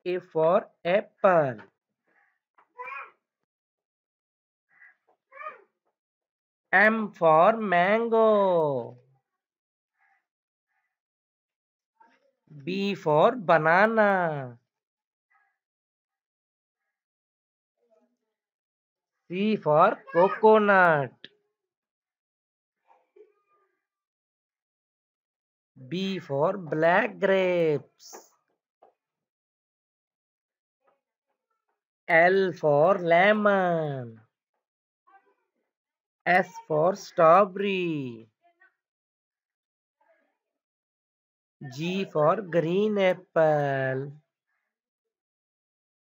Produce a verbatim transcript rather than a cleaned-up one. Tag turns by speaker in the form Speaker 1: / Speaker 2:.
Speaker 1: A for apple. M for mango. B for banana. C for coconut. B for black grapes. L for lemon. S for strawberry. G for green apple.